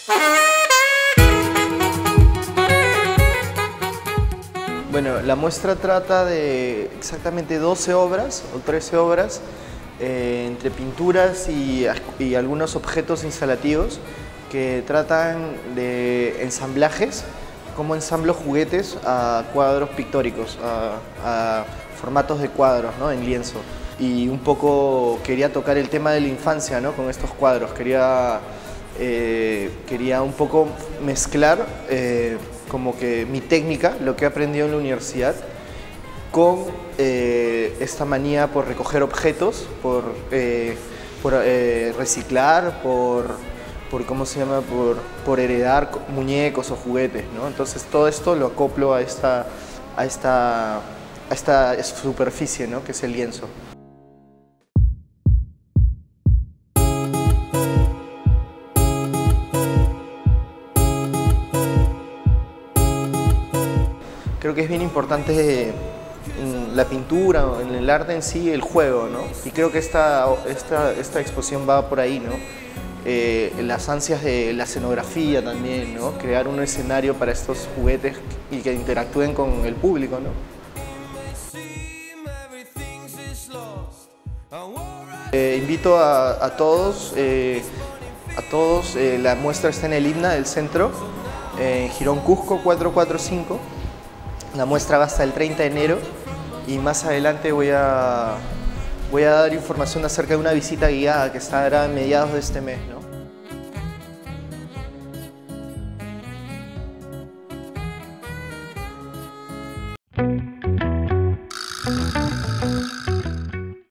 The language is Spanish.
Bueno, la muestra trata de exactamente 12 obras o 13 obras entre pinturas y algunos objetos instalativos que tratan de ensamblajes, cómo ensamblo juguetes a cuadros pictóricos, a formatos de cuadros, ¿no?, en lienzo. Y un poco quería tocar el tema de la infancia, ¿no?, con estos cuadros. Quería un poco mezclar como que mi técnica, lo que he aprendido en la universidad, con esta manía por recoger objetos, por reciclar, ¿cómo se llama?, por heredar muñecos o juguetes, ¿no? Entonces todo esto lo acoplo a esta superficie, ¿no?, que es el lienzo. Creo que es bien importante en la pintura, en el arte en sí, el juego, ¿no? Y creo que esta exposición va por ahí, ¿no? Las ansias de la escenografía también, ¿no? Crear un escenario para estos juguetes y que interactúen con el público, ¿no? Invito a todos, la muestra está en el INNA del centro, en Girón Cusco 445. La muestra va hasta el 30 de enero y más adelante voy a dar información acerca de una visita guiada que estará a mediados de este mes, ¿no?